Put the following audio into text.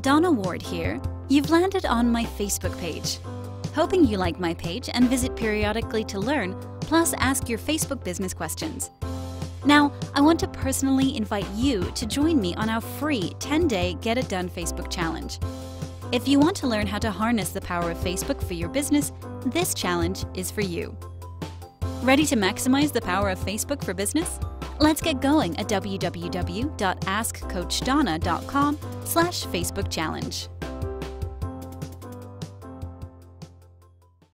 Donna Ward here. You've landed on my Facebook page. Hoping you like my page and visit periodically to learn, plus ask your Facebook business questions. Now, I want to personally invite you to join me on our free 10-day Get It Done Facebook Challenge. If you want to learn how to harness the power of Facebook for your business, this challenge is for you. Ready to maximize the power of Facebook for business? Let's get going at www.askcoachdonna.com/Facebook challenge.